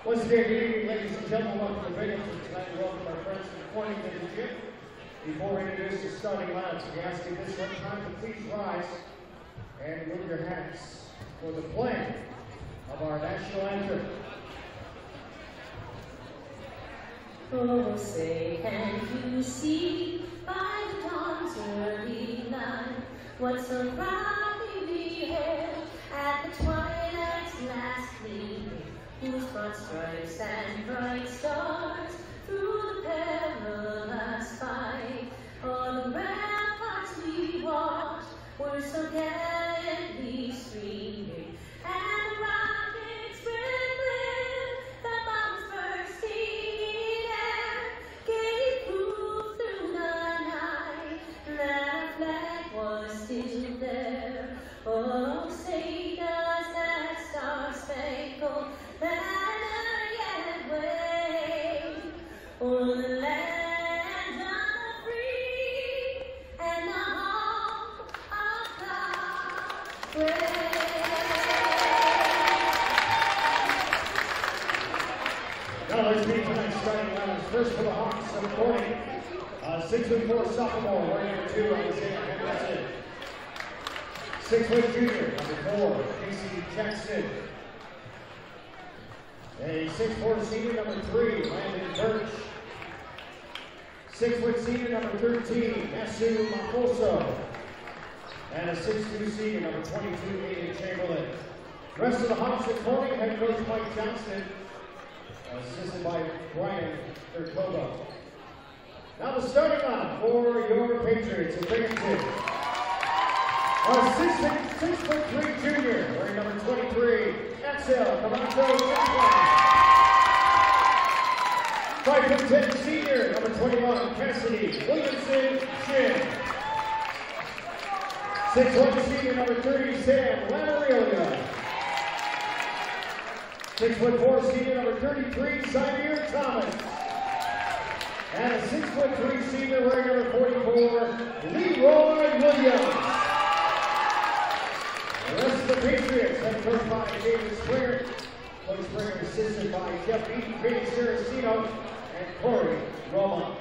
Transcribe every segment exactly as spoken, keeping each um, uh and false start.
Once again, good evening, ladies and gentlemen. Welcome to Binghamton tonight. And welcome our friends from Cornington and Gym. Before we introduce the starting lineups, we ask you this one time to please rise and move your hats for the playing of our national anthem. Oh, say, can you see by the dawn's early light what so proudly we hailed at the twilight's last gleaming, whose broad stripes and bright stars through the perilous fight, o'er the ramparts we watched were so gallantly streaming, and the rockets trembling, the bombs bursting air, gave proof through the night that our flag was still there. Oh, say does that star-spangled banner yet wave o'er the land of the free and the home of God's grace? Now let's meet tonight's starting lineups. First for the Hawks of Corning, uh, six foot four sophomore, wearing number two, Isaiah Henderson. Six foot junior, number four, Casey Jackson. A six four senior, number three, Landon Birch. Six foot senior, number thirteen, Nasu Makoso. And a six two senior, number twenty-two, Aiden Chamberlain. The rest of the Hawks at Corning, head coach Mike Johnston, assisted by Brian Erkoba. Now the starting line for your Patriots of Binghamton. Our six, six, six foot three junior, wearing number twenty-three, Axel Camacho Jackson. Five foot ten senior, number twenty-one, Cassidy Williamson Shin. Six one senior, number thirty, Sam Lamarilia. Six foot four senior, number thirty-three, Xavier Thomas. And a six foot three senior, wearing number forty-four, Leroy Williams. The rest of the Patriots, head coached by David Springer, Coach Springer assisted by Jeff Eaton, Vinny Saracino, and Corey Roma.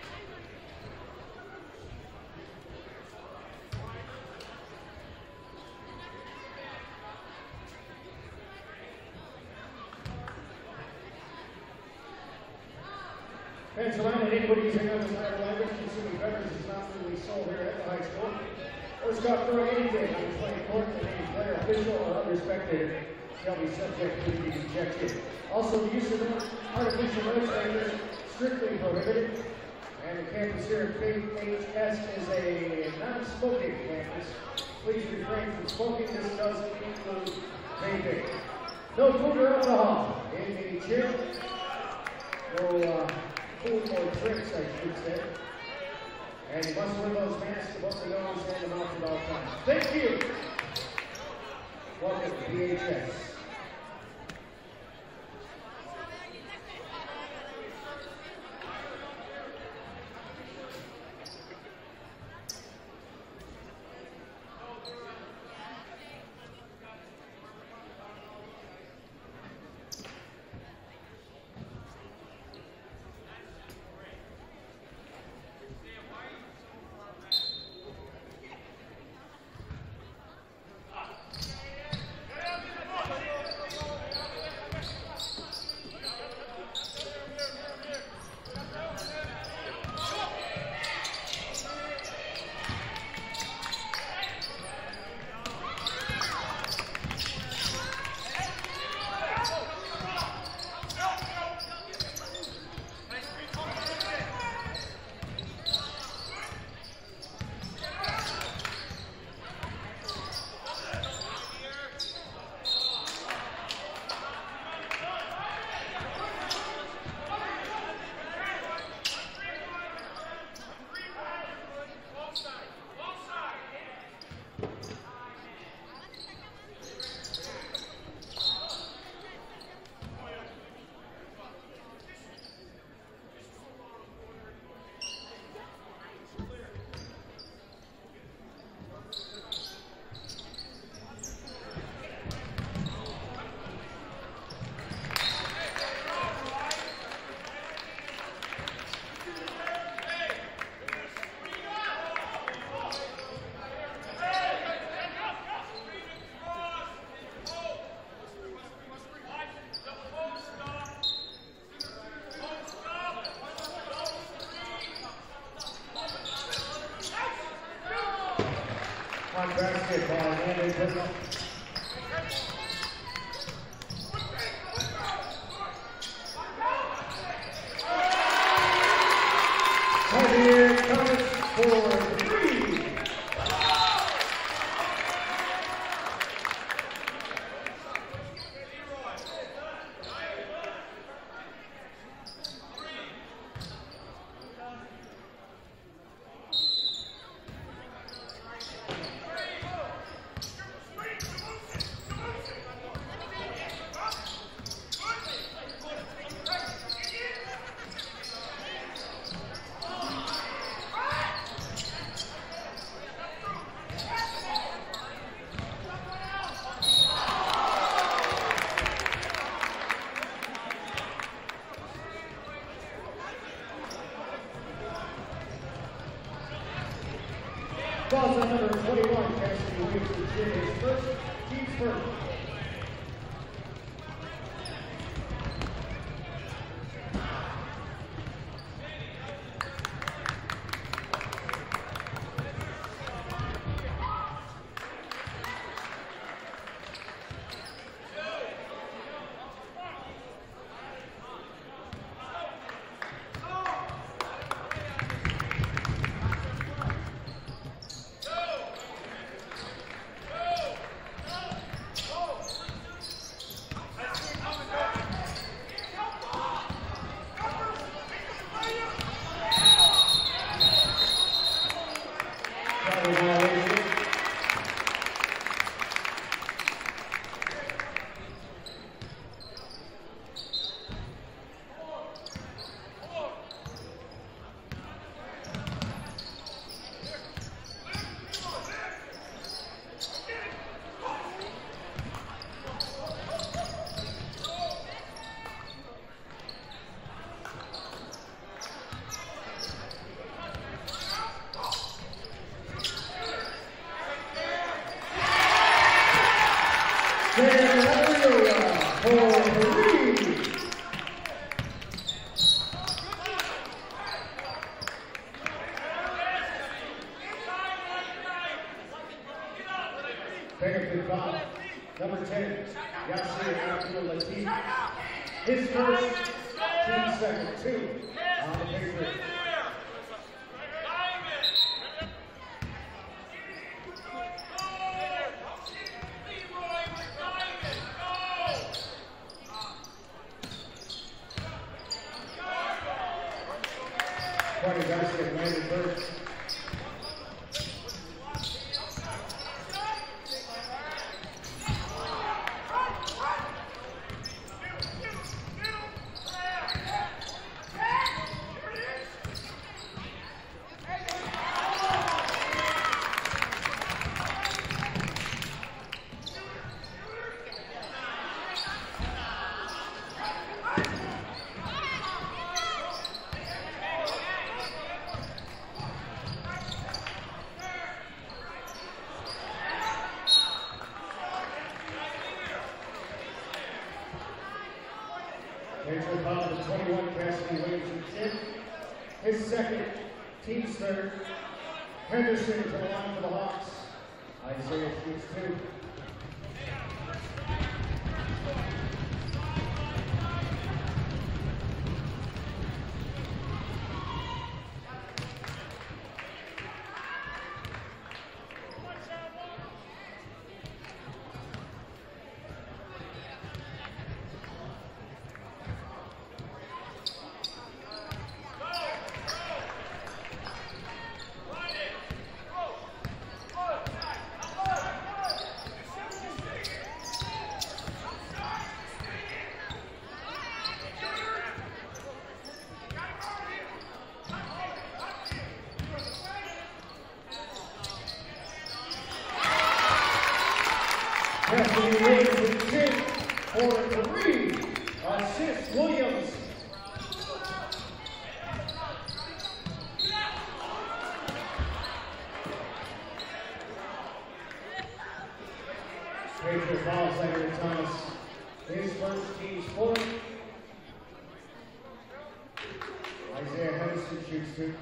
Pennsylvania iniquities and undesired language, consuming beverage is not really sold here at the high school. Or Scott throwing anything on playing court that any player, official, or other spectator shall be subject to be ejected. Also, the use of artificial noise makers strictly prohibited. And the campus here at K H S is a non-smoking campus. Please refrain from smoking. This doesn't include vaping. No food or alcohol in the gym. No uh, food or drinks, I should say. And you must wear those masks above the nose and the mouth at all times. Thank you. Welcome to P H S. basketball, and they put up. Javier Thomas for three. Falls on number twenty-one, Cassidy Williams, to his first, team's first. Binghamton foul. Number ten, Yasir Abdul-Latif. His first, team second, two on the paper. twenty basket, landed first. Major foul to twenty-one, Cassidy Williams in. His second, team's third. Henderson to the line for the Hawks. Isaiah shoots two. Cassidy Williams with ten for three. Assist Williams. Major foul, Secretary Thomas. His first, team's fourth. Isaiah Henderson shoots two.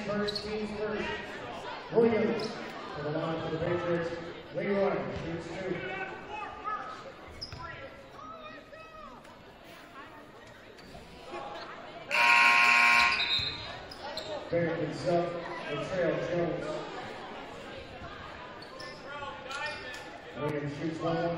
first, teams first. Williams to the line for the Patriots. Leroy shoots two. Barricades up. Latrell Jones. Williams shoots one.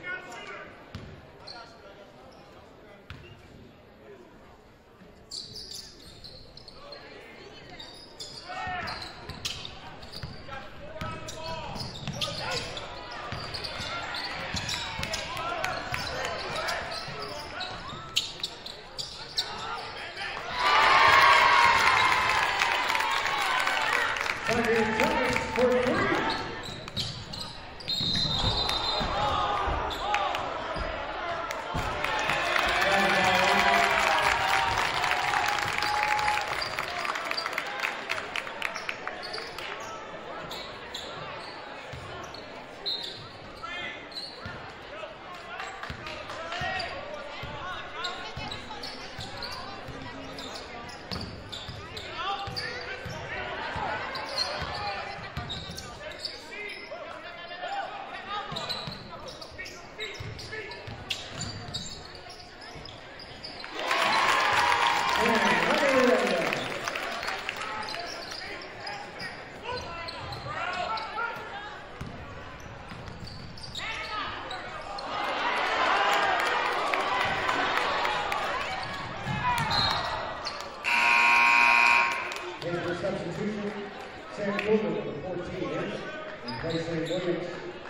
Substitution, Sam Goodman, number fourteen, in, and placing Williams.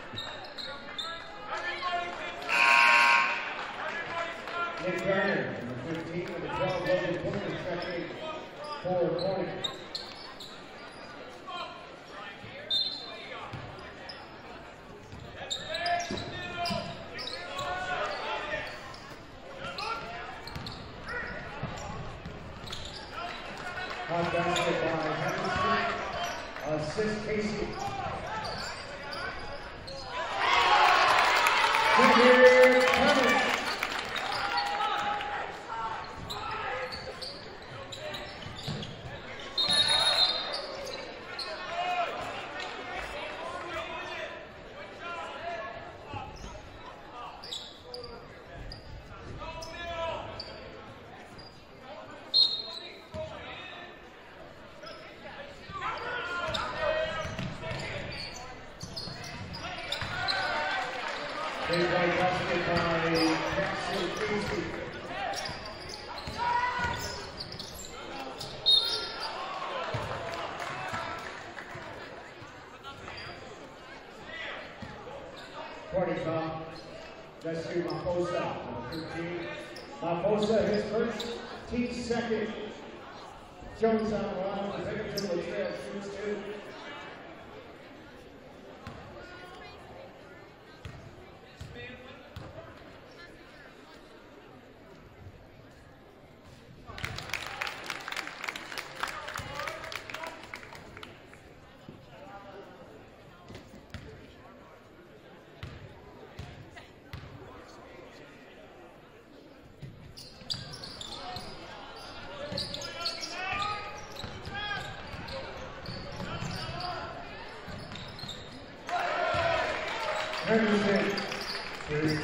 Nick Garner, number fifteen, number twelve, Logan Porter, checking for Corning. Hot basket by Henderson. Assist Casey. Here Cummings. Big white basket by Jackson Casey. Twenty foul. Rescue Maposa, number fifteen. Maposa his first, team second. Jones on the line for Binghamton. Latrell shoots two. Henderson, three.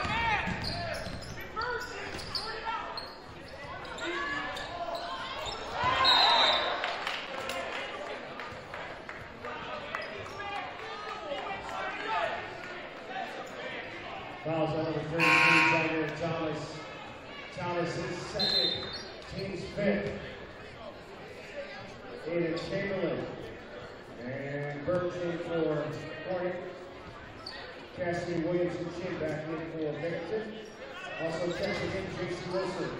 Fouls on number thirty-three, Tyler Thomas. Thomas is second, team's fifth. Aiden Chamberlain. And Burns in for Corning. Cassidy Williams and Chin back in for Binghamton. Also checking in J C Wilson.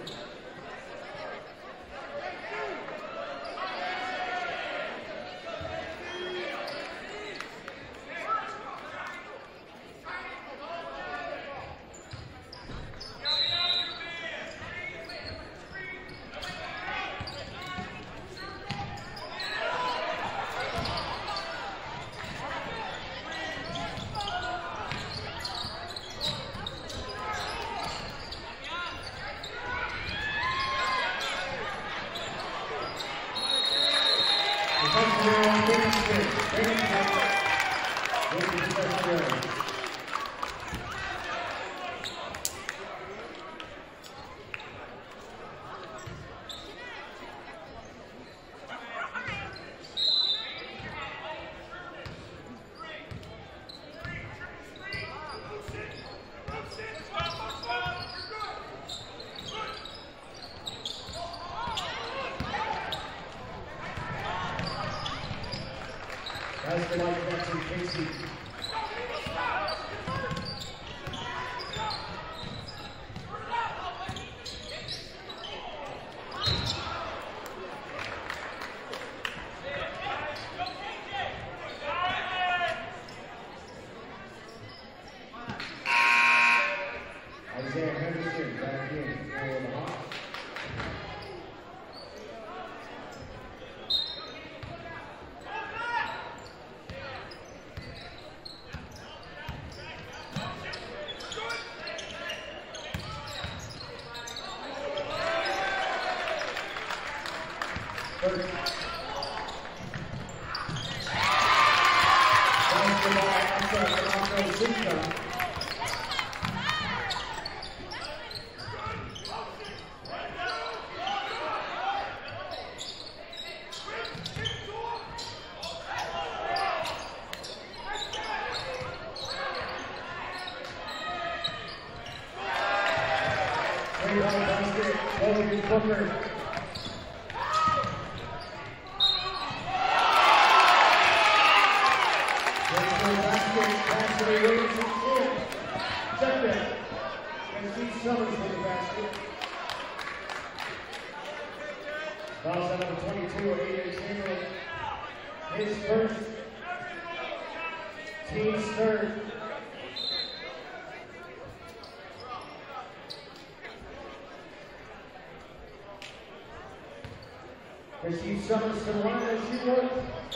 Receive summons to the line as she works.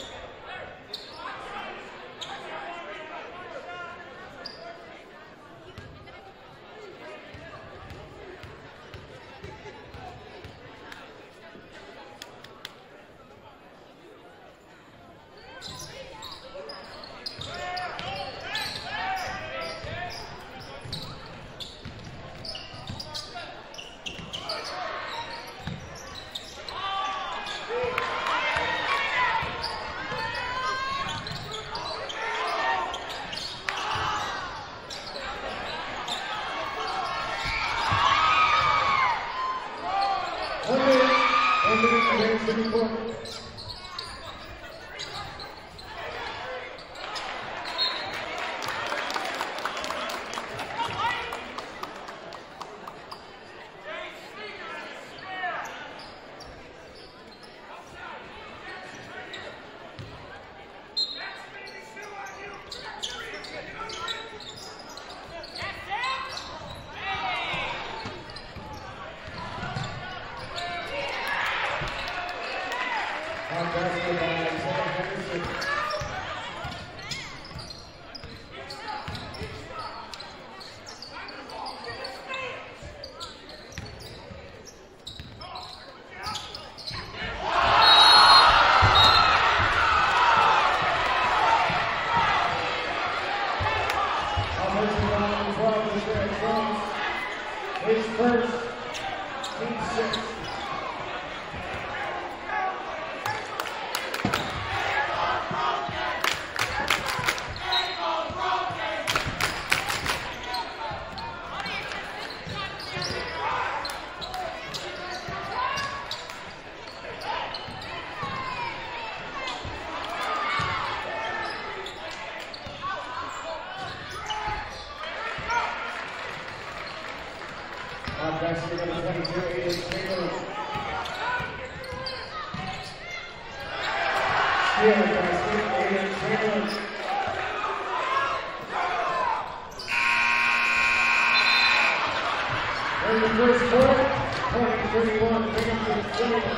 In the first quarter, twenty thirty-one, Binghamton.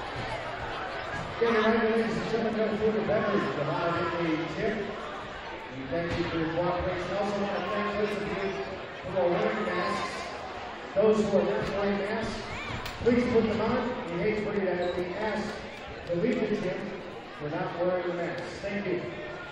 Getting ready, ladies and gentlemen, for the beverage, the live in the tip. We thank you for your cooperation. I also want to thank those of you who are wearing masks. Those who are wearing white masks, please put them on. We hate for you to have to be asked to leave the gym for not wearing the mask. Thank you.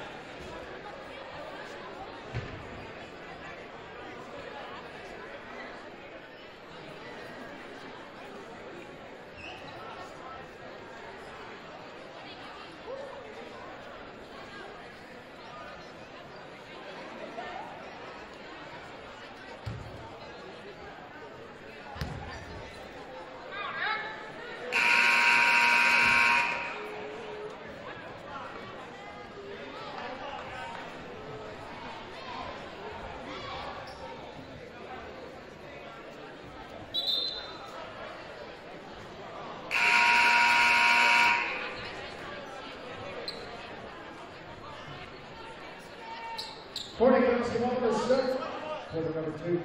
Forty minutes to number six, quarter number two.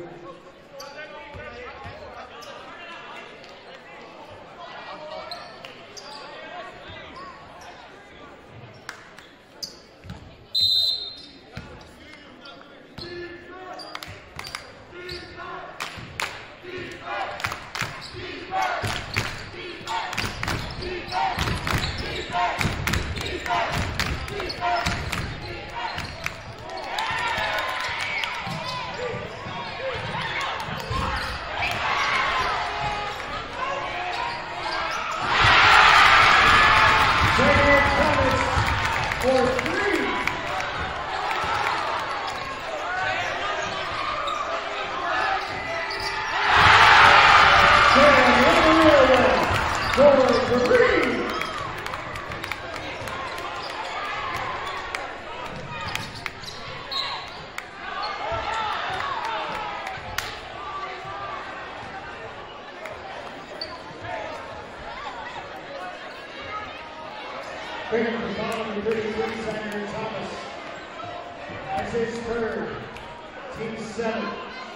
Binghamton following thirty-three, Senator Thomas. That's his third. Team seven.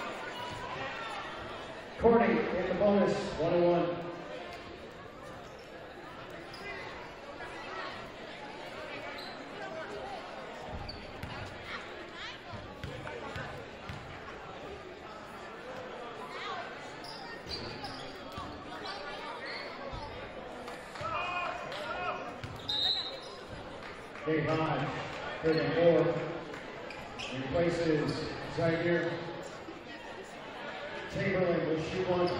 Corny in the bonus, one oh one. Dave Hodge, thirty-four, replaces Zaire Chamberlain with shoe one.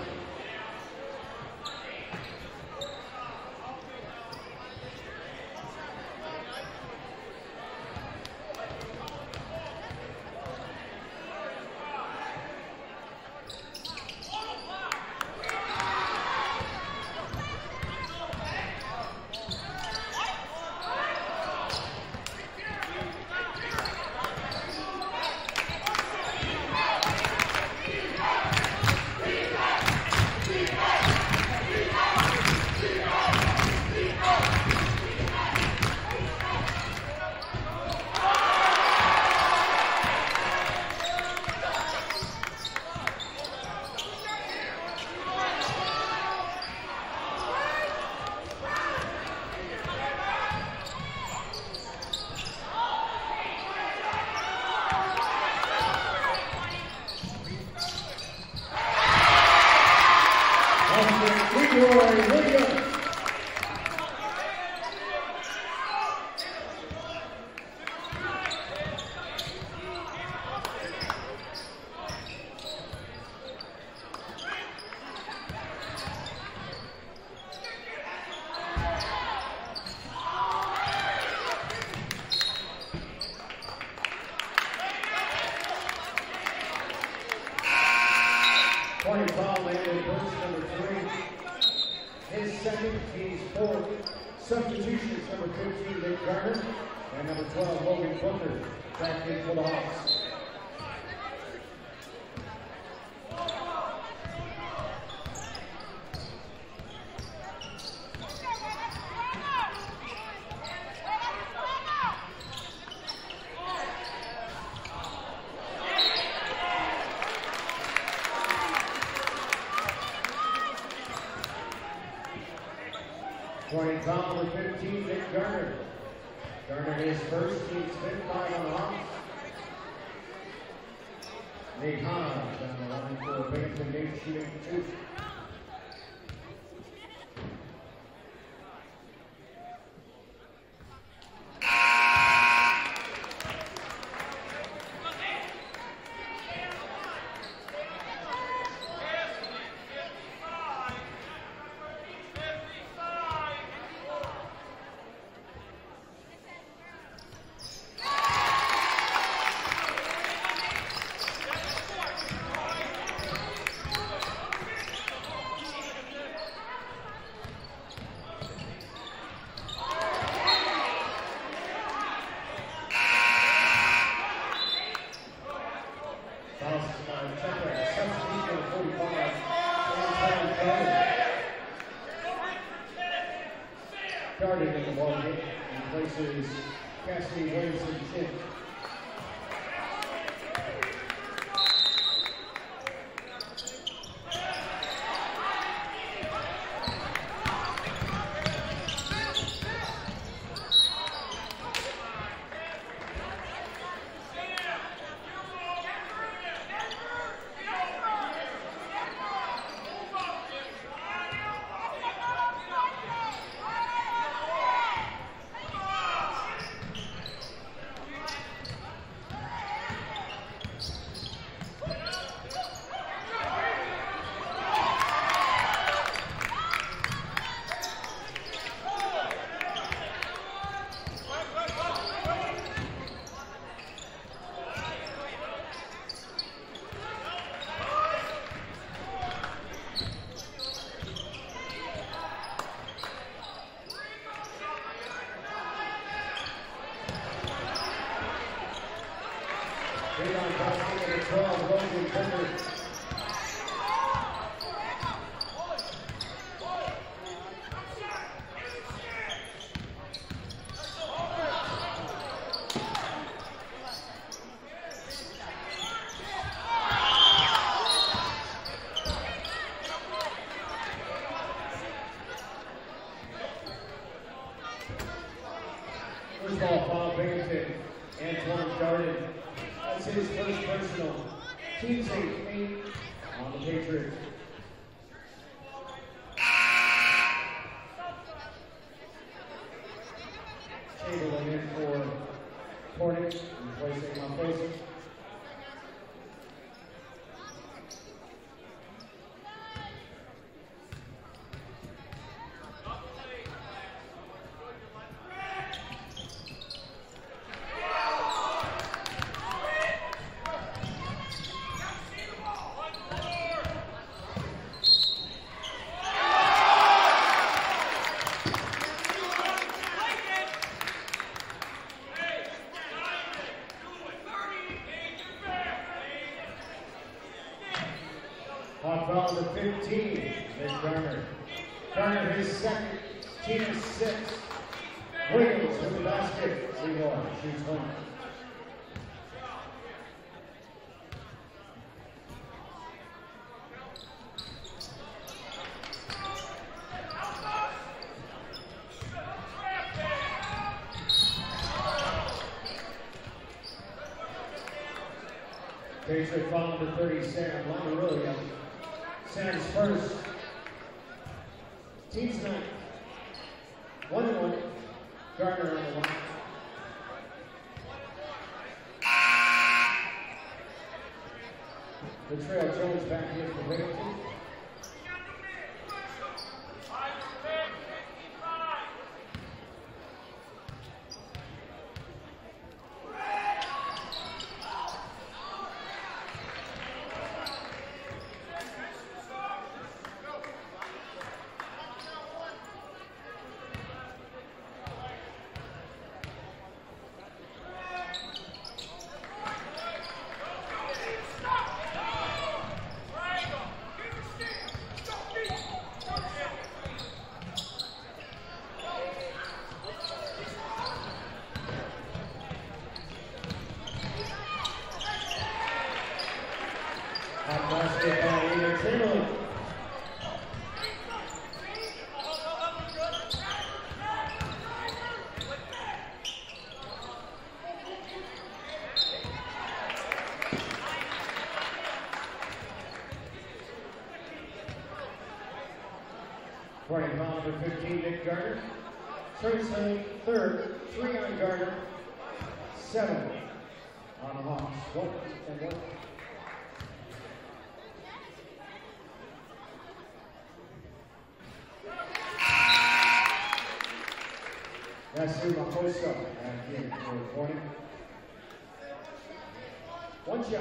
Corny foul landed burst number three. His second, team's fourth. Substitutions number fifteen, Nick Garner, and number twelve, Logan Booker, back in for the Hawks. Corny foul number fifteen, Nick Garner. Garner is first, team's fifth, five on the Hawks. Nate Hahn down the line for Binghamton, Nate shooting two. Started in the ball game and places Cassidy Williamson Chin. First ball, Bob Binghamton. Antoine Darden. That's his first personal. Team eight, eight on the Patriots. Chamberlain in for Hornets, replacing Monfosi. Hot foul to fifteen, Nick Garner. Garner his second, team six. Williams with the basket, Seymour shoots one. Patriot foul number thirty, Sam Lamarulia. Center's first. Team's ninth. One and one. Gardner on the line. Latrell Jones back here for Binghamton. Hot basket by Ian Chamberlain. Running foul number fifteen, Nick Gardner. Trace Lane, third, three on Gardner, seven on the Hawks. One and one. That's Makosa back in for the corner. One shot.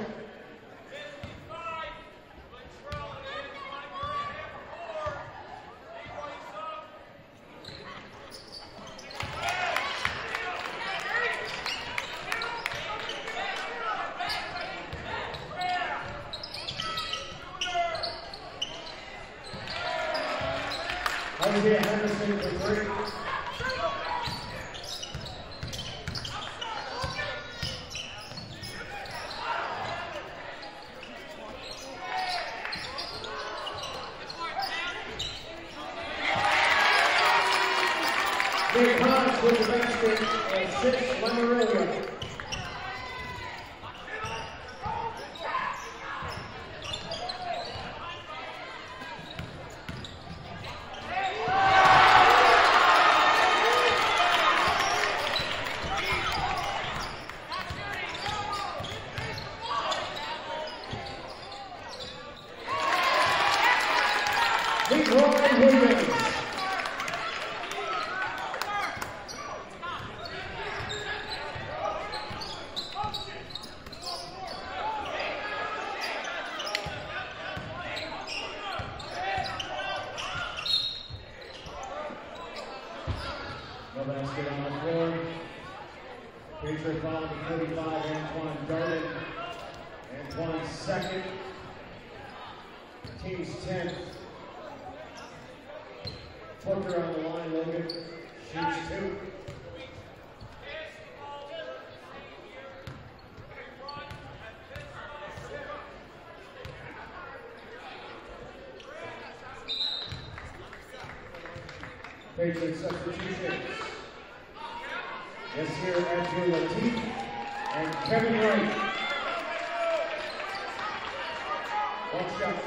Isaiah Henderson for three. Big Hans with the basket and six, Lamarillo. Patriots substitutions. This here, Andrew Lateef and Kevin Wright. One shot.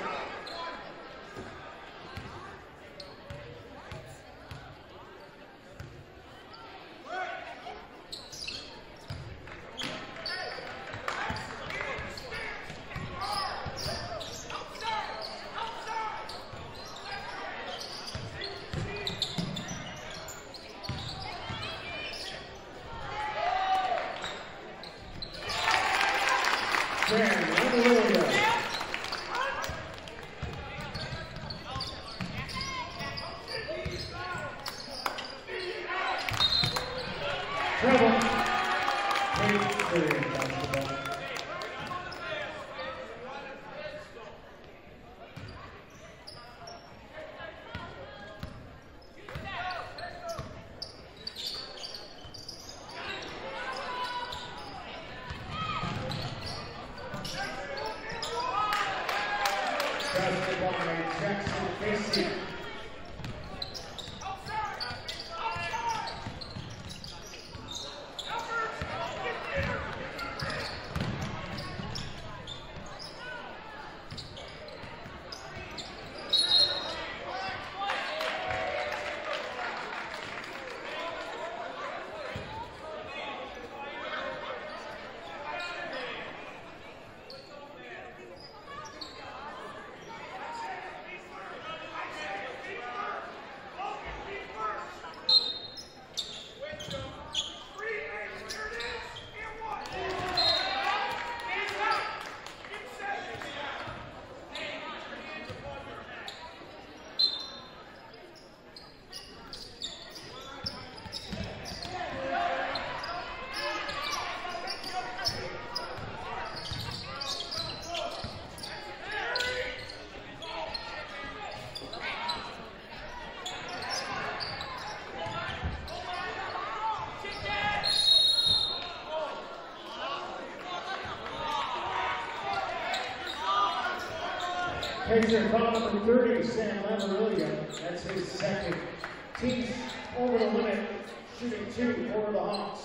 Pacer foul number thirty, Sam Lamarillo. That's his second. Teams over the limit, shooting two for the Hawks.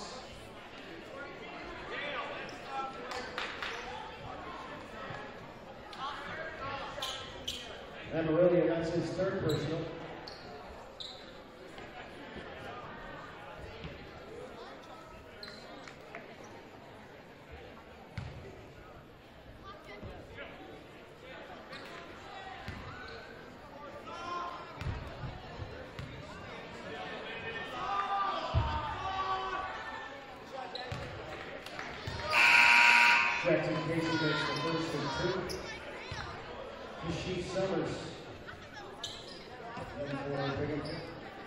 Lamarillo, that's his third personal. two. Kashif Summers. In for Binghamton.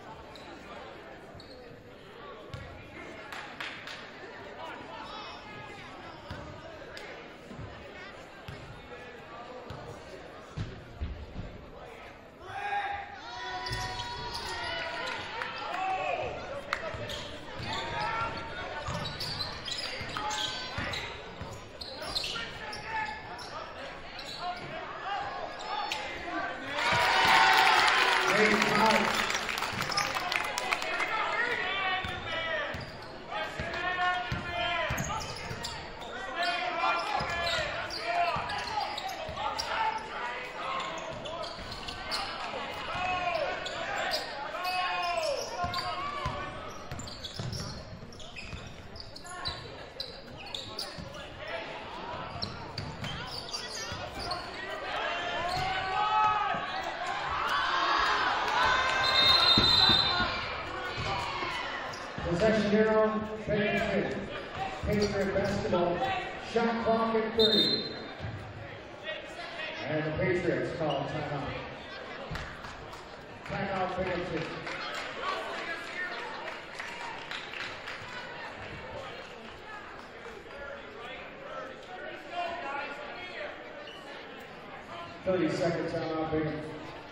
Possession arrow, Binghamton. Patriot basketball. Shot clock at thirty. And the Patriots call timeout. Timeout, Binghamton. Thirty seconds timeout, Binghamton.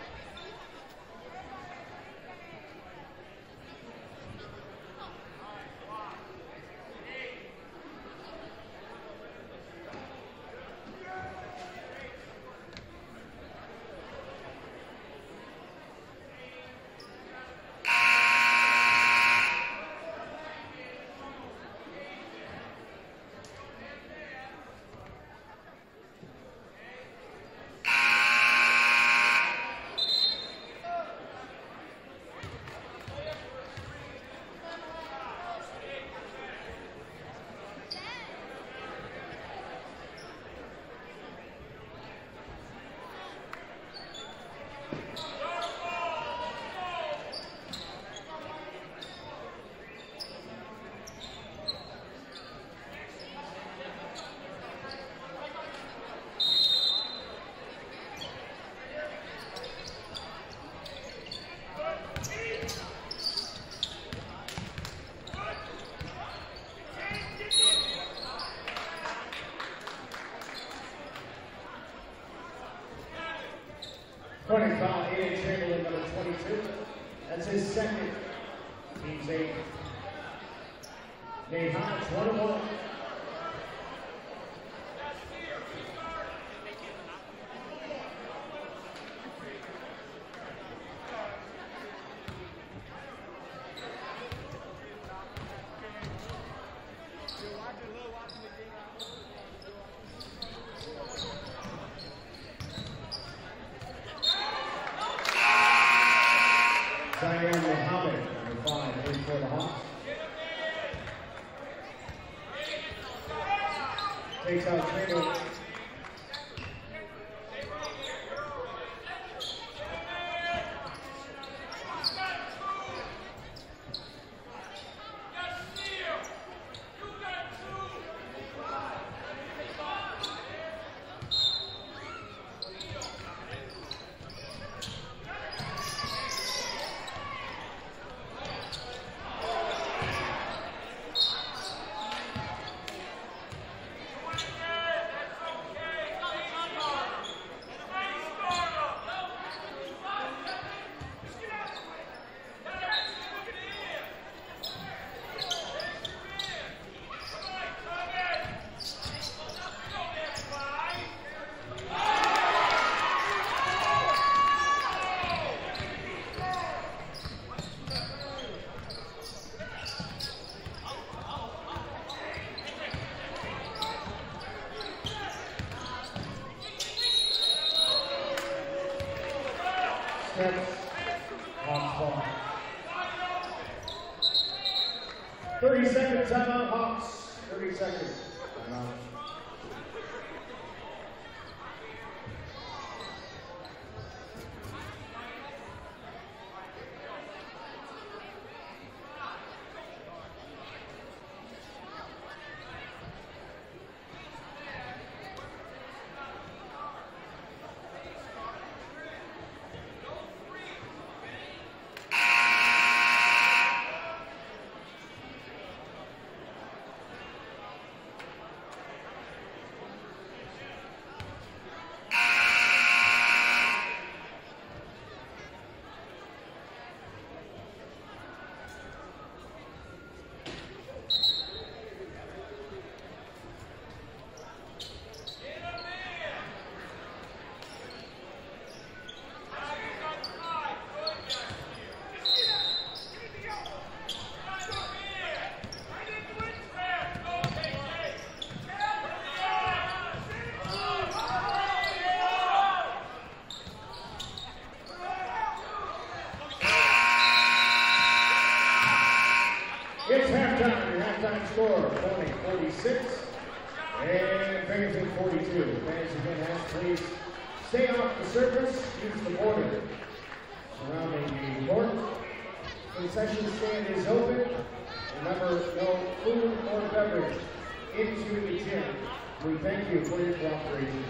Running foul, Aiden Chamberlain, number twenty-two. That's his second. Team's eight. Nate Hodge, one and one. Diane Mohammed, number five, in for the Hawks. Takes out Chamberlain. thirty seconds, timeout, Hawks. thirty seconds. Timeout. forty-six, and Binghamton forty-two. Fans again asked, please stay off the surface, use the border surrounding the court. Concession stand is open. Remember, no food or beverage into the gym. We thank you for your cooperation.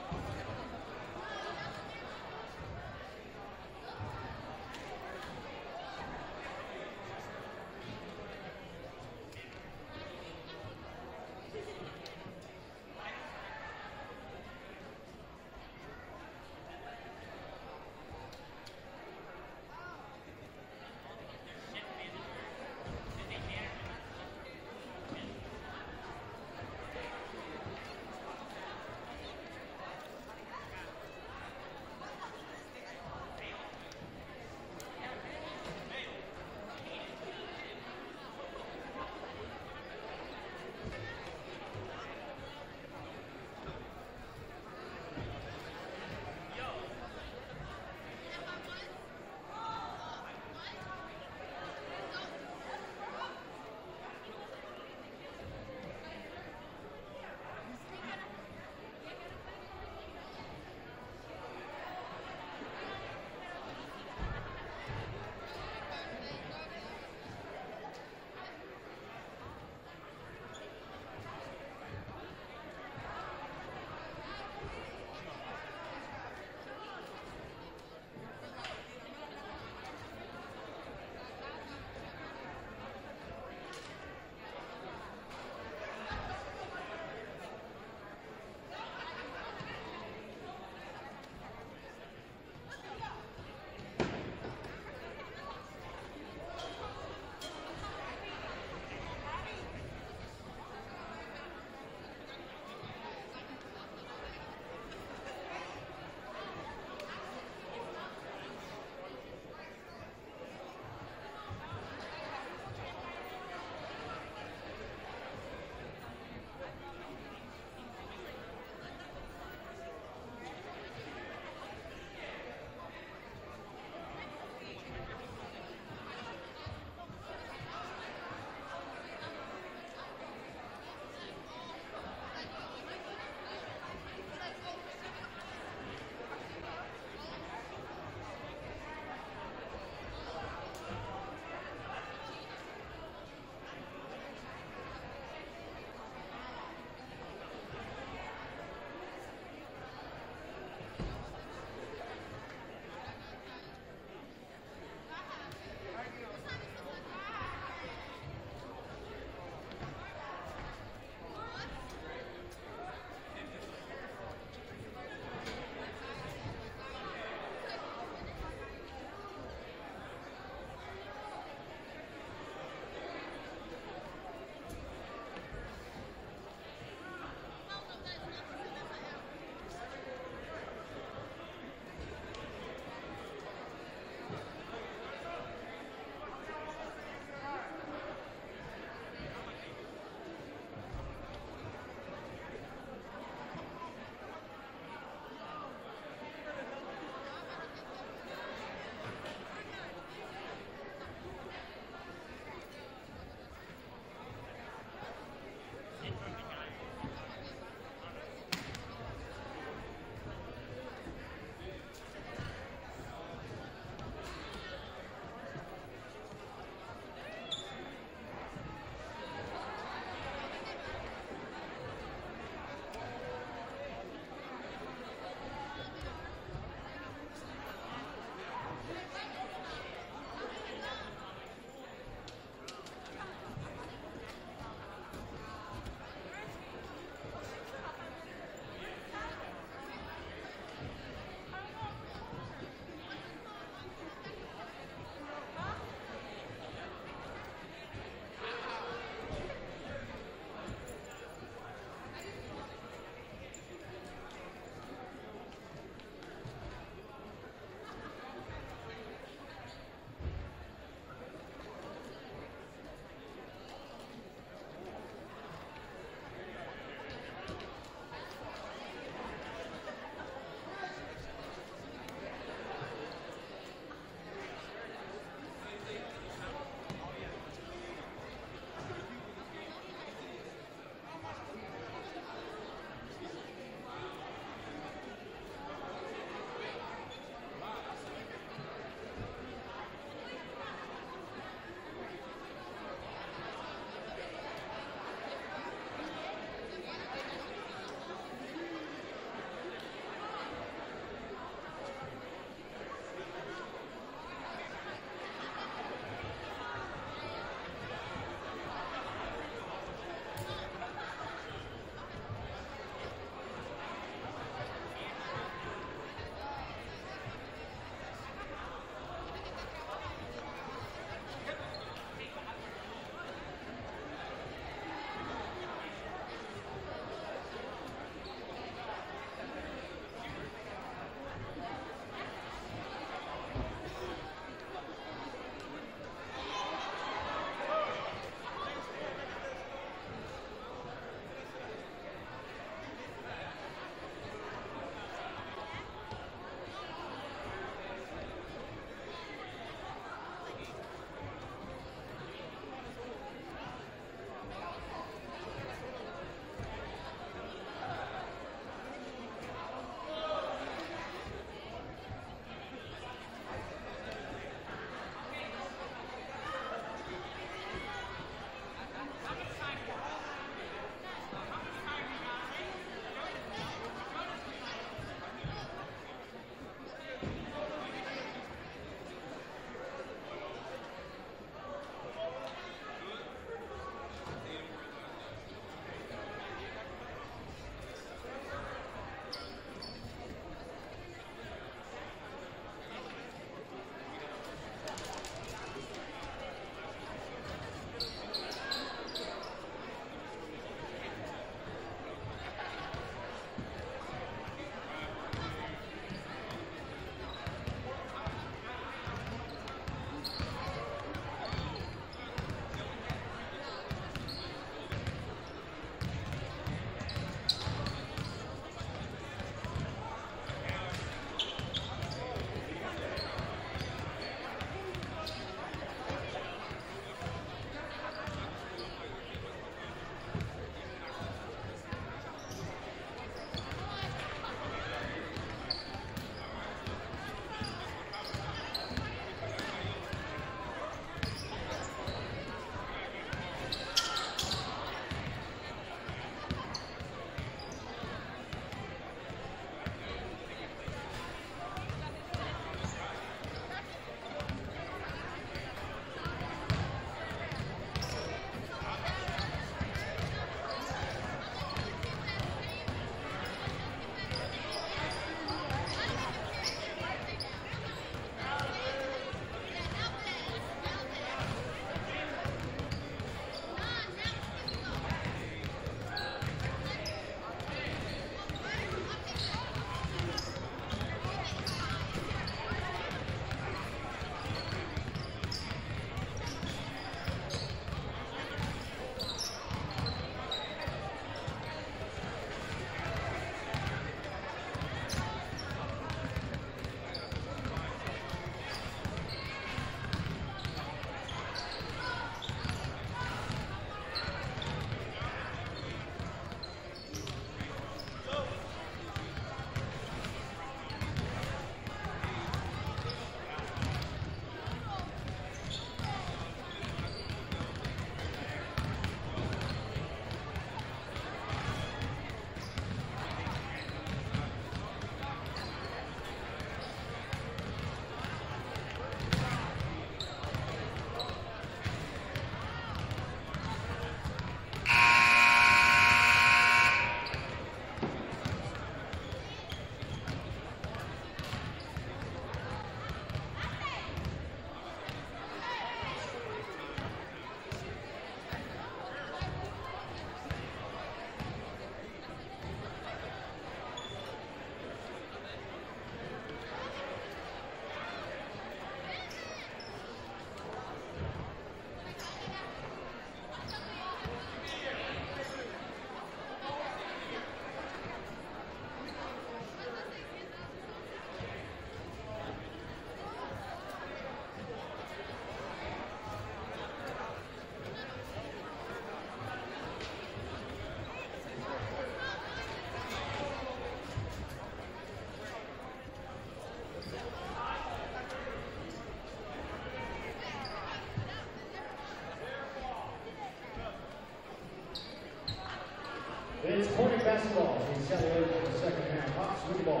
It's Corning basketball. We celebrate for the second half. Hawks with the ball.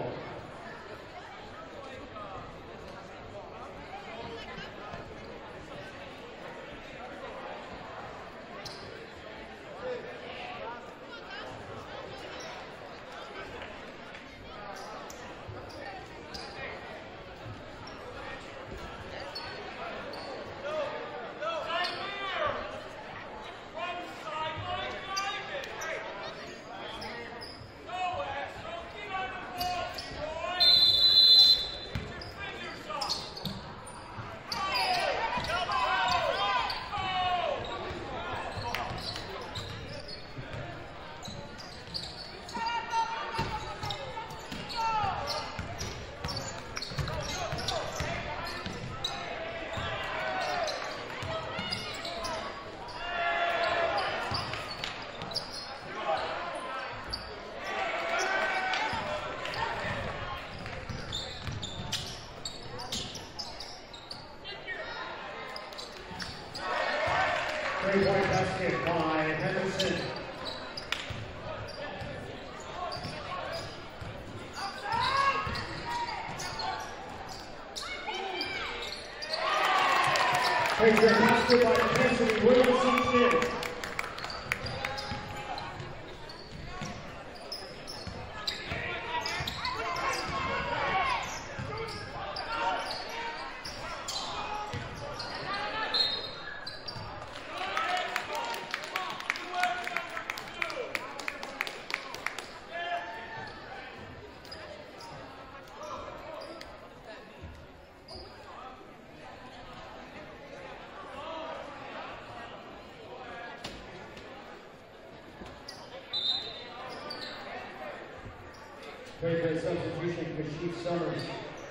Three-point basket by Henderson. Takes the basket by Cassidy Williamson. Very good substitution for Chief Summers.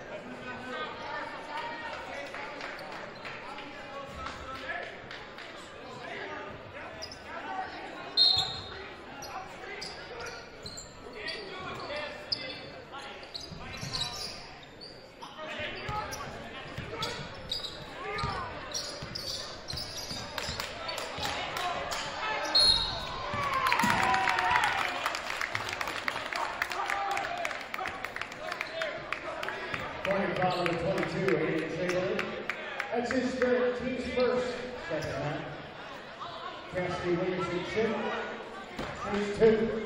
Foul number twenty-two, Aiden Chamberlain. That's his third, team's first second half. Cassidy Williamson chip, team's two.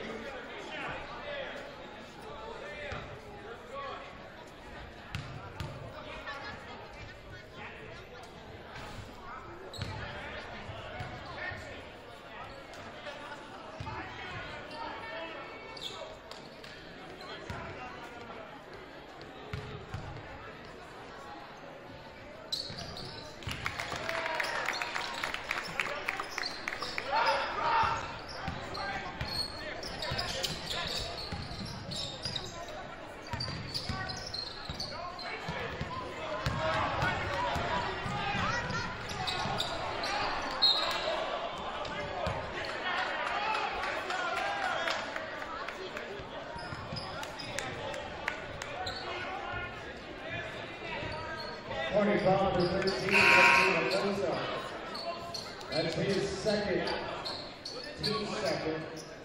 Corning foul number thirteen, Mendoza. That's his second, team second.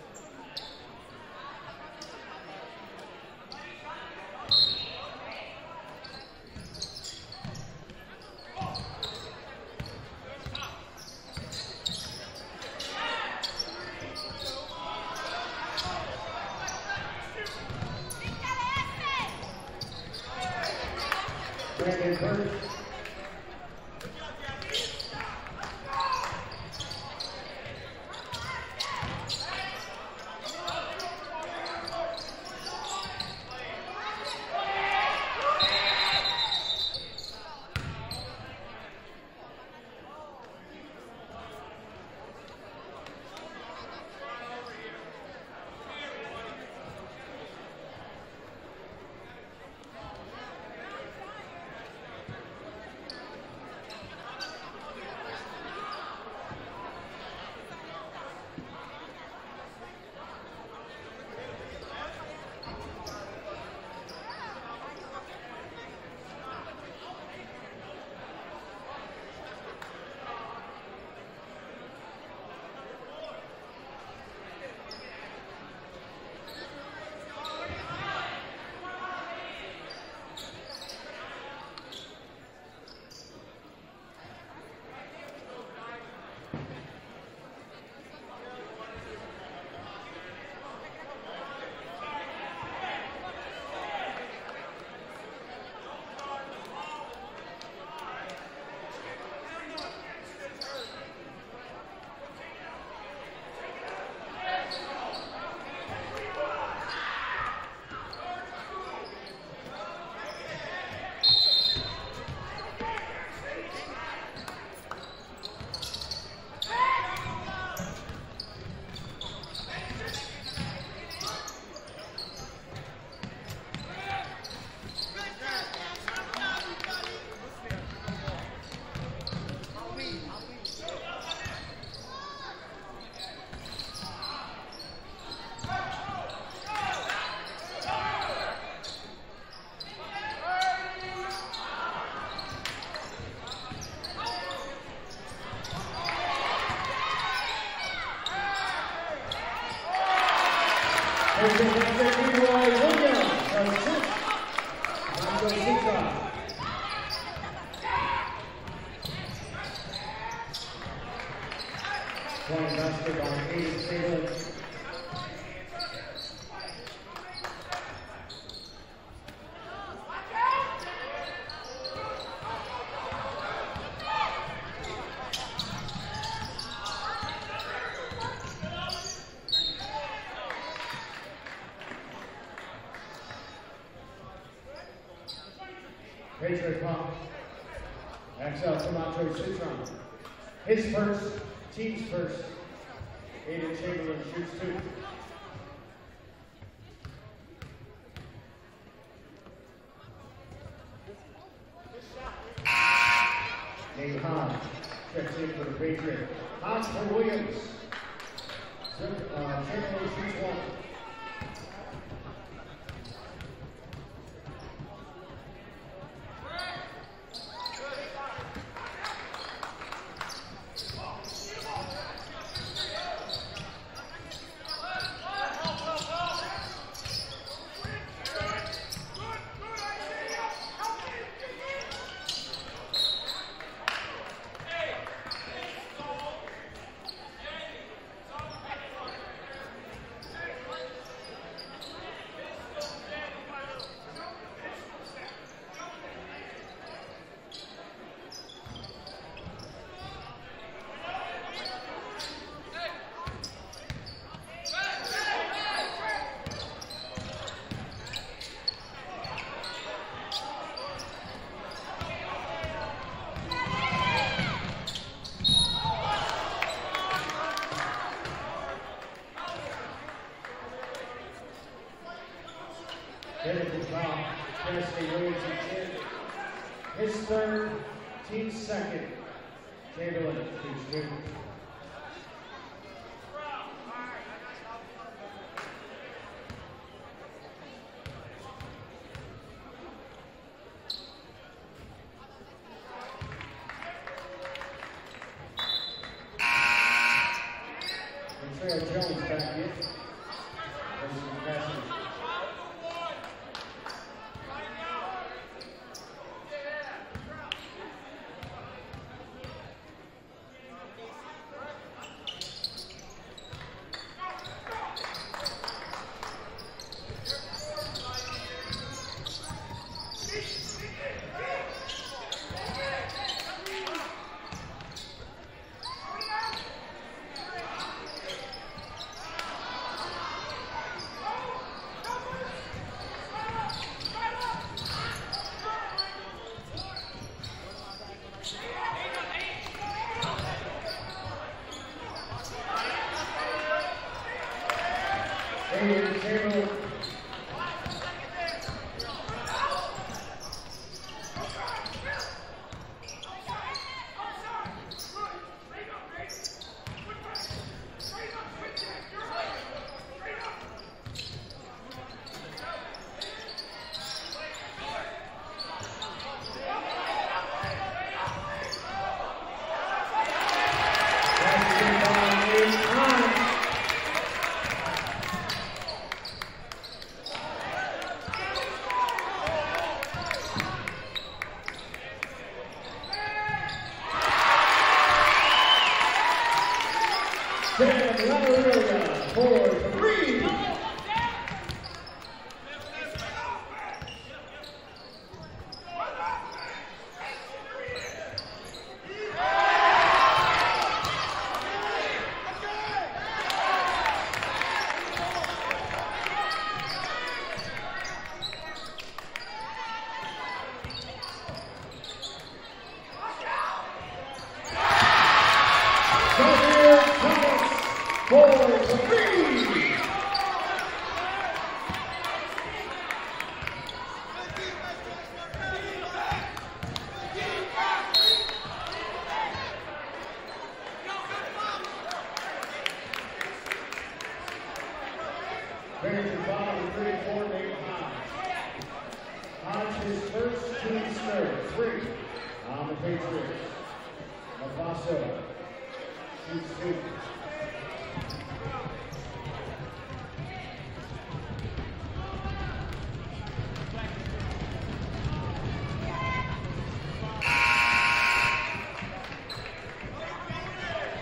Brandon Burke. Point basket by Aiden Taylor. Patriot pump. Axel Camacho Citron. His first, team's first. Aiden Chamberlain shoots two. Nate Hahn checks in for the Patriot. Hahn for Williams. Uh, Chamberlain shoots one. His third, team second. Chamberlain shoots two. Trail Jones back in.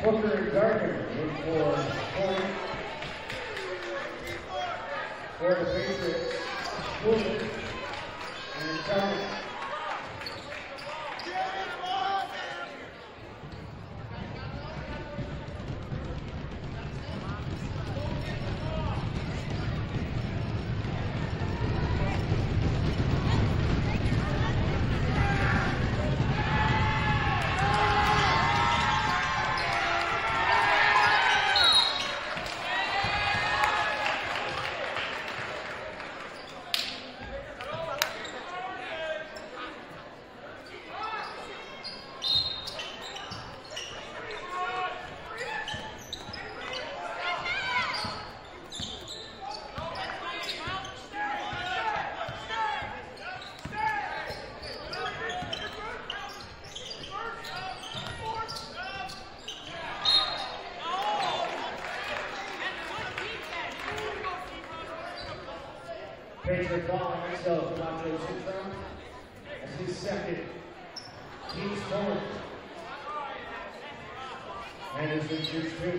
Booker and Gardner in for point for the Patriots. Booker and Gardner. Patriot calling himself Nacho Citron as his second team's forward. Anderson shoots two.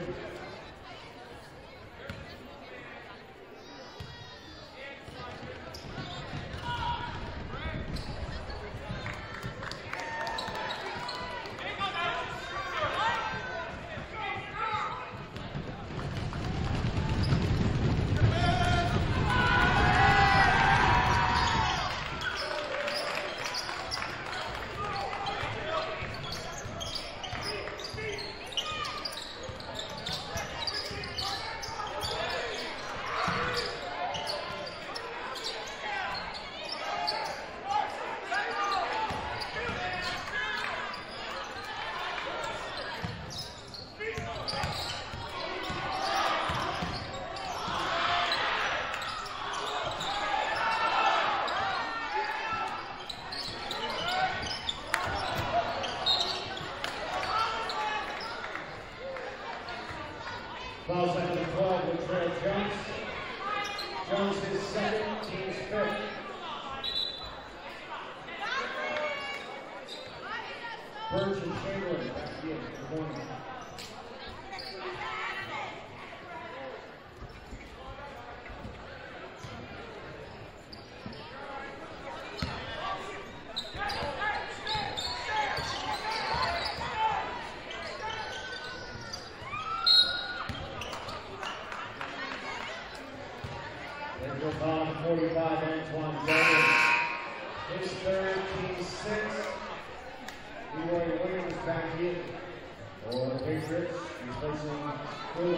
Fouls out of the club with Trey Jones. Jones is second, team's fifth. Birch and Chamberlain back in. Good morning. forty-five, Antoine Jordan. His third, team six. Leroy Williams back in for the Patriots, replacing Will.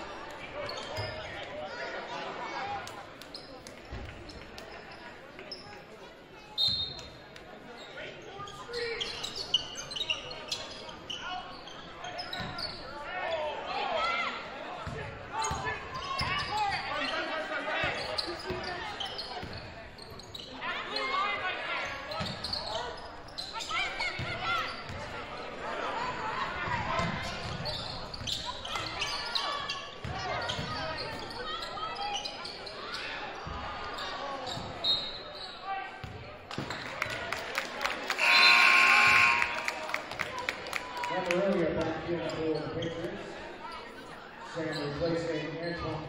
Earlier back in for the Patriots. Sam replacing Antoine.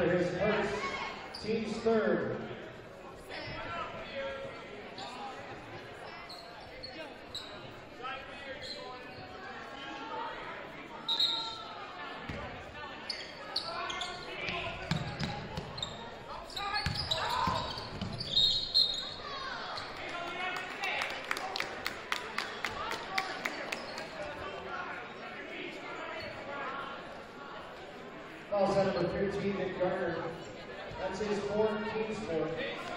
for his first, team's third. Foul set number fifteen, Nick Gardner. That's his fourth, team's fourth.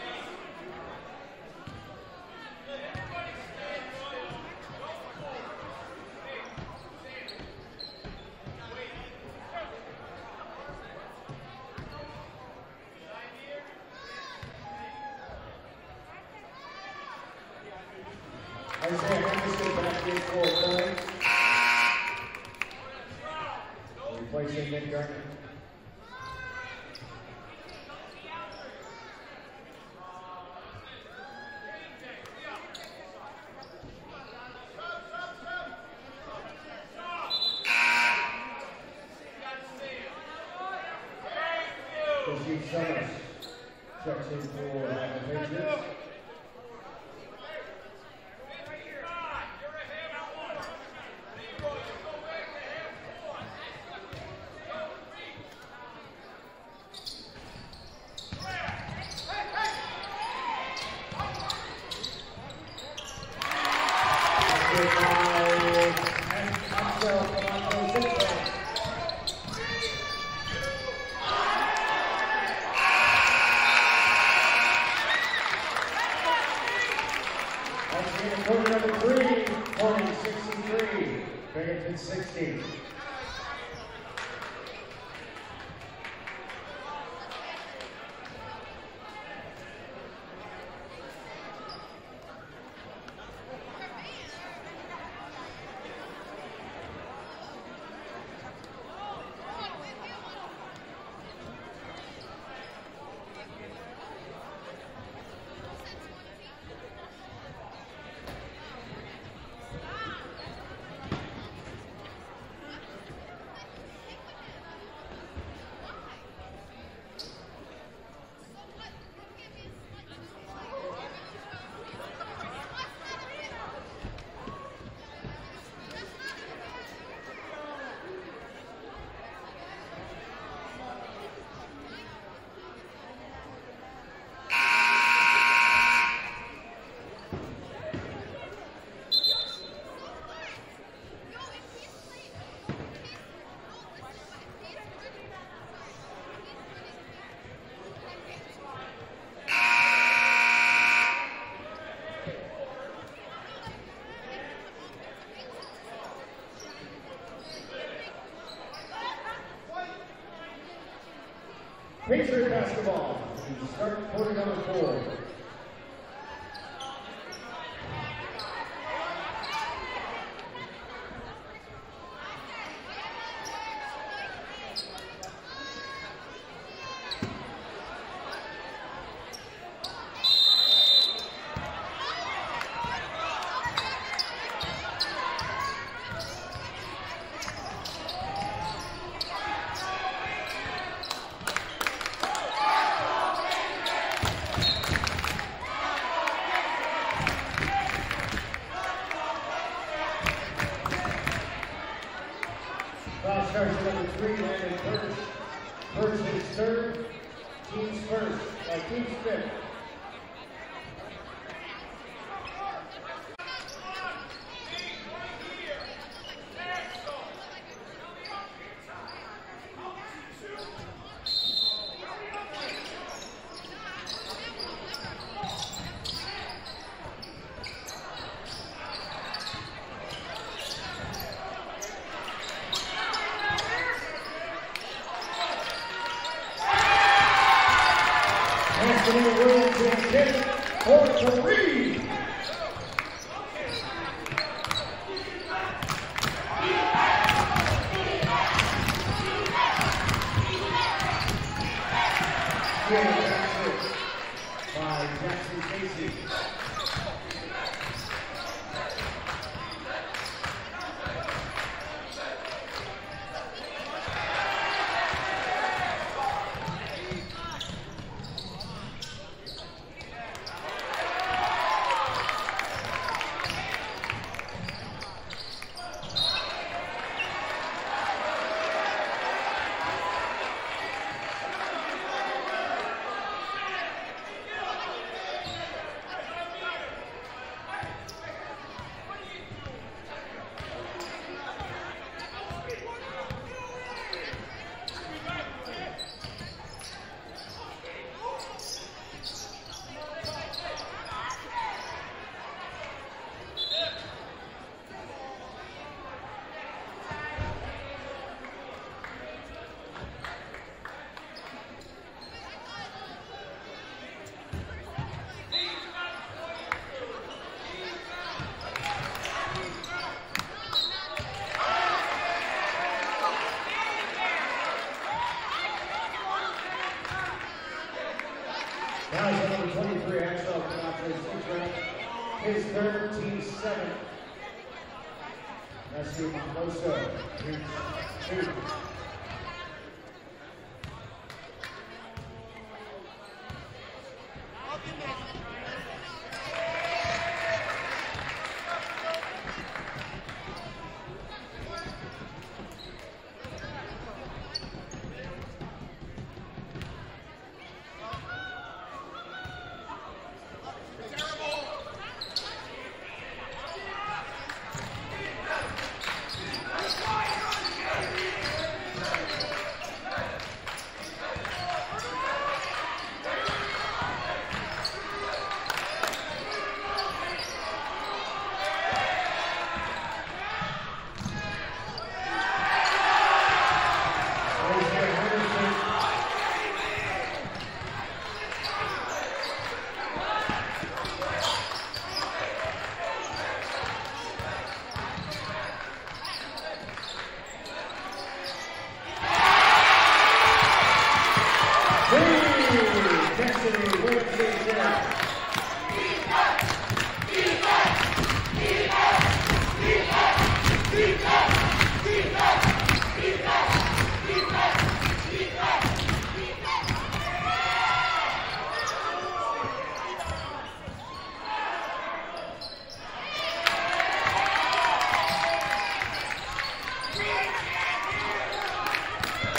Isaiah Henderson back in for points. Replacing Nick Gardner. Steve Summers checks in for the Patriots. Quarter number three, forty sixty-three, Binghamton sixty. Patriot basketball, we start quarter number four. Foul starts number three, Landon First. First is third, team's first, uh, team's fifth. Anthony Williams and hit for three. By Jackson Casey. Now he's number twenty-three, Axel Camacho, six rank, his third, team seven. Varsity Mongoso, team two.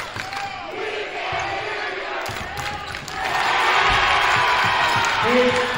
It's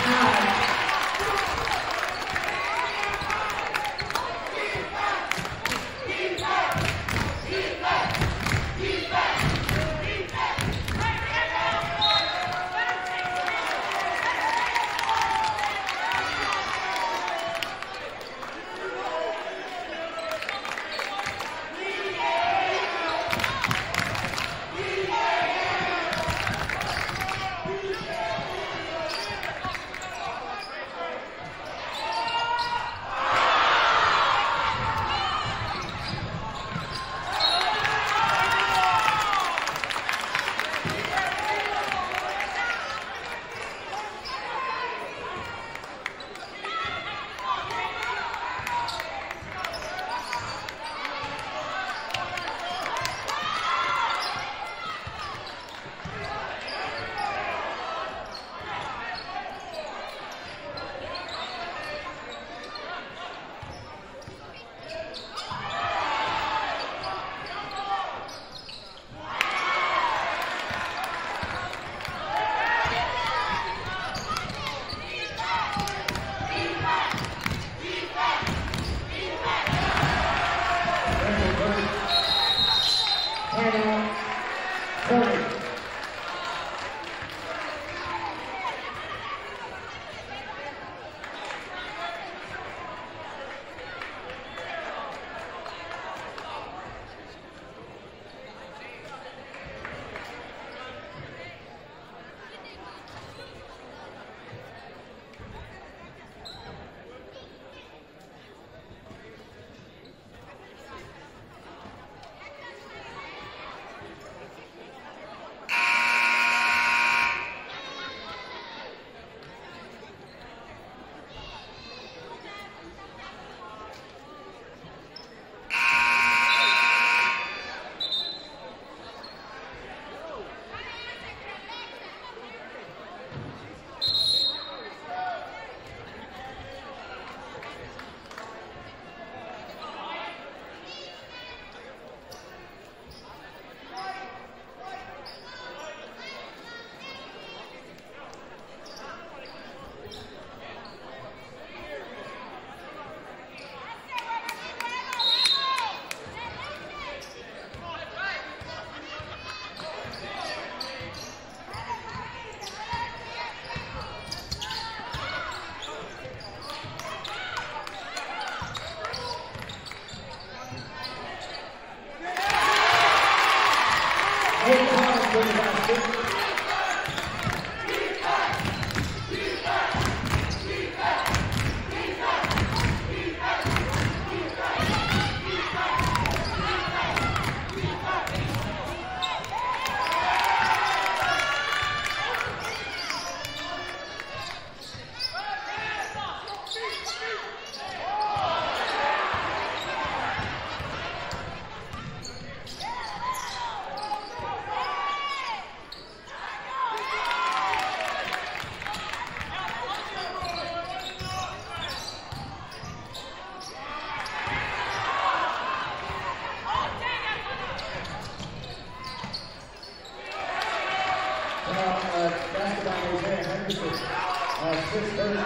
Anderson. Uh, six thirty.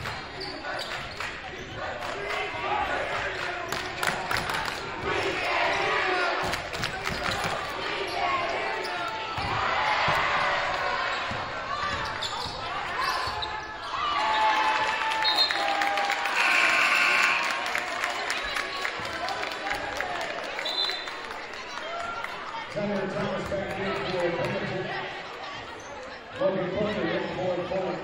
Tanner Thomas back in for Binghamton. Logan Porter in for point.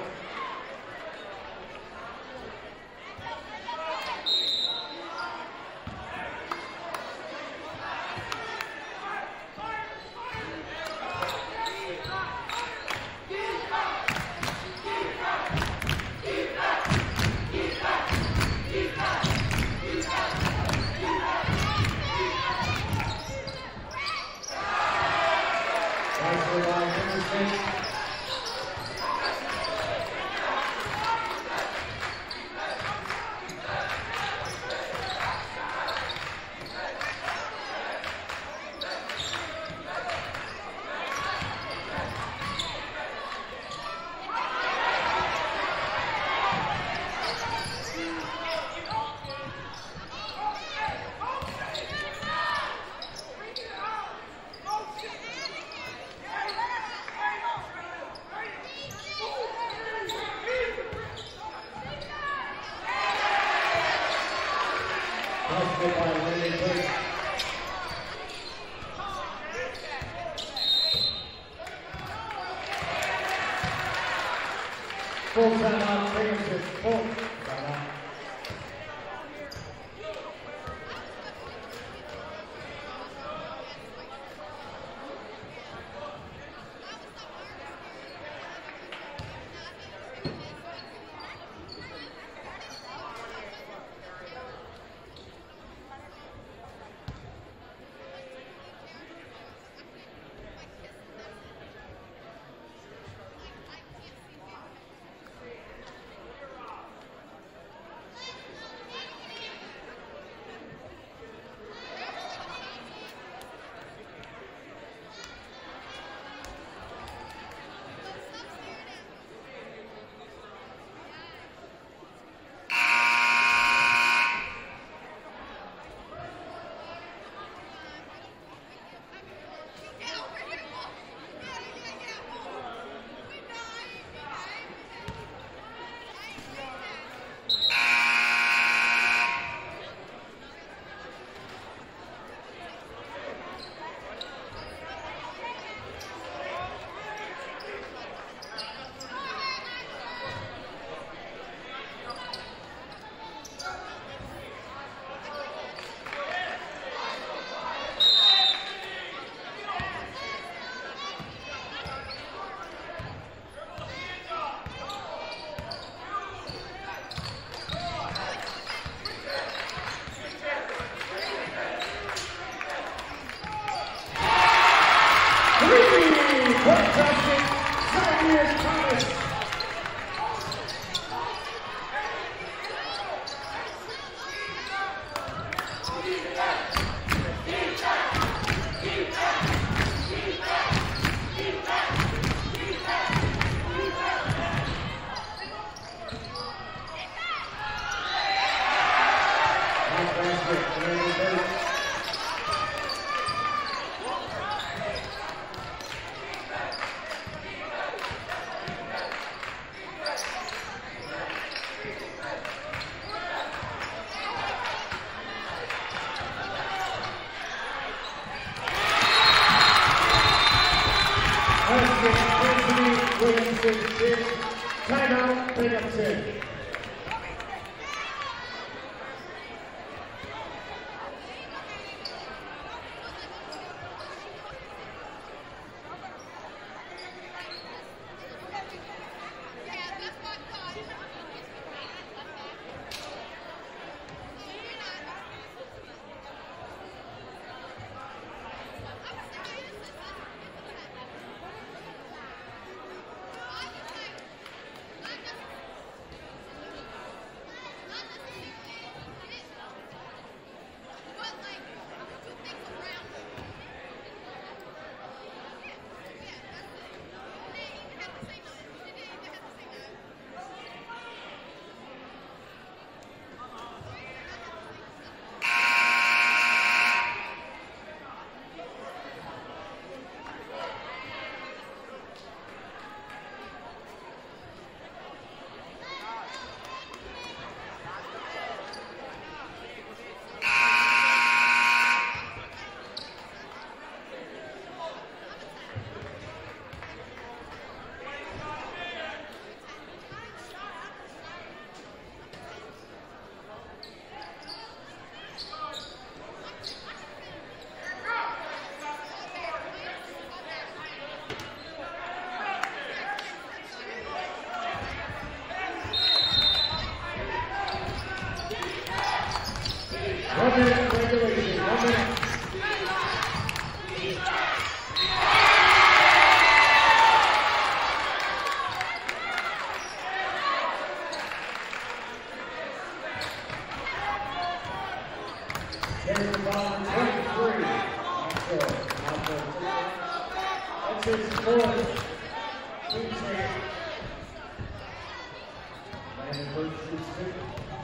Full timeout, Binghamton, full timeout. Timeout, Binghamton. One minute regulation. One minute. There's the ball, twenty-three. That's good. That's his fourth. Team save. And first shoots two.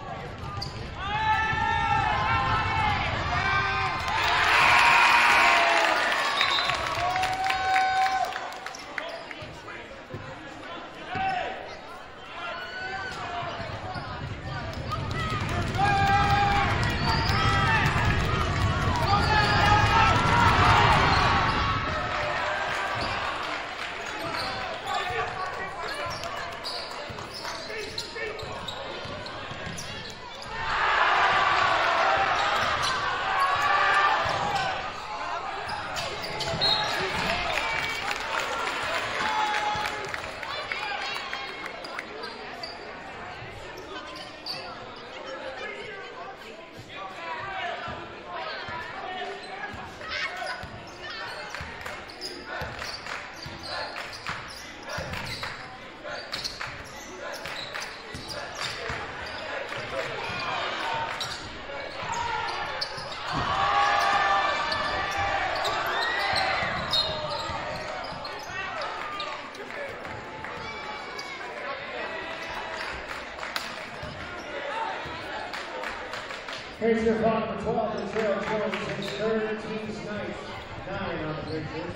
Here's your ball number twelve, the trail Jones, his third team's night, nine on the picture.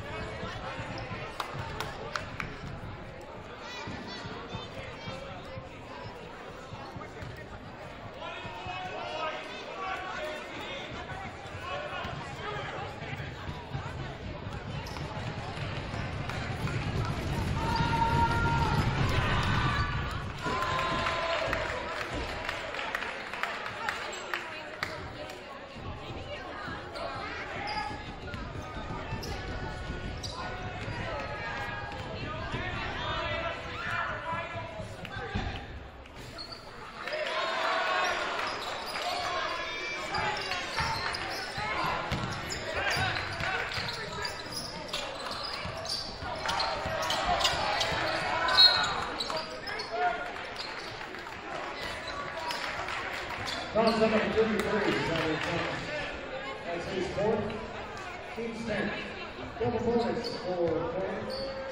Cross number thirty-three, that's his fourth. Team's ten. Double bonus for Corey.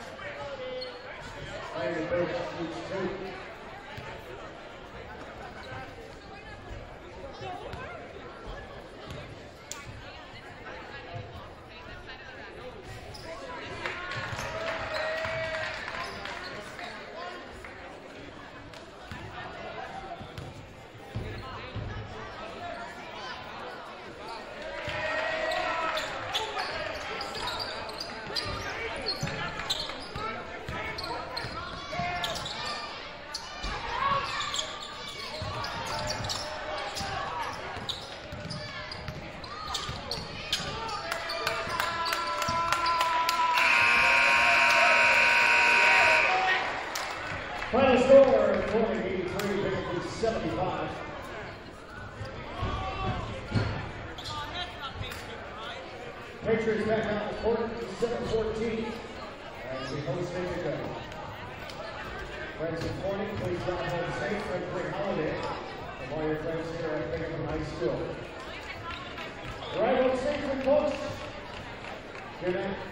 And the coach shoots two. Final score, Corey eighty-three, Binghamton seventy-five. Patriots back out the court, seven fourteen. As we host it to go. Friends and Corning, please drive home safe. Frederick Holiday, from all your friends here at Binghamton High School. Drive home safe, folks. Good night.